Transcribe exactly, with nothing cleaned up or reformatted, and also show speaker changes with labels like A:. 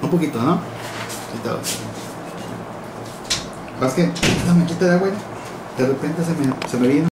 A: Un poquito, ¿no? Quítalo. ¿Vas que? Dame, quita de agua. De repente se me, se me vino.